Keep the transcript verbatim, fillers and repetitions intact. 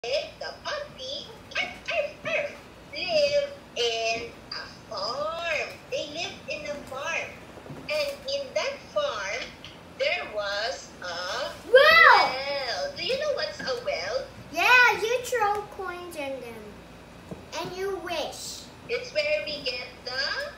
The puppy arf, arf, arf, lived in a farm. They lived in a farm. And in that farm, there was a well. well. Do you know what's a well? Yeah, you throw coins in them. And you wish. It's where we get the